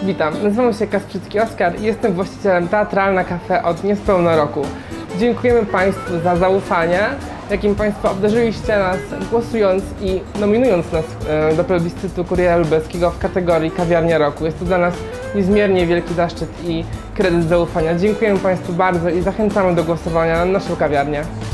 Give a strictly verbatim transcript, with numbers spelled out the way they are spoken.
Witam, nazywam się Kasprzycki Oskar i jestem właścicielem Teatralna Cafe od niespełna roku. Dziękujemy Państwu za zaufanie, jakim Państwo obdarzyliście nas, głosując i nominując nas do plebiscytu Kuriera Lubelskiego w kategorii Kawiarnia Roku. Jest to dla nas niezmiernie wielki zaszczyt i kredyt zaufania. Dziękujemy Państwu bardzo i zachęcamy do głosowania na naszą kawiarnię.